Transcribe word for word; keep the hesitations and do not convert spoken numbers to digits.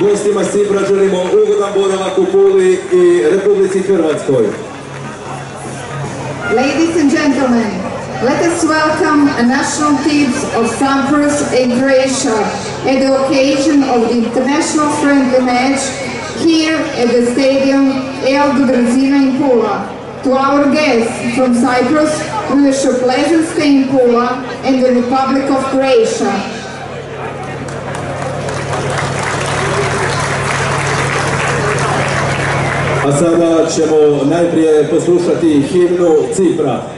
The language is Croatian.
Gostima s Cipra želimo ugodan boravak u Puli i Republici Hrvatskoj. Ladies and gentlemen, let us welcome the national teams of Cyprus and Croatia at the occasion of the international friendly match here at the stadium El Dodrazina in Pula. To our guests from Cyprus, we wish a pleasant stay in Pula and the Republic of Croatia. A sada ćemo najprije poslušati himnu Cipra.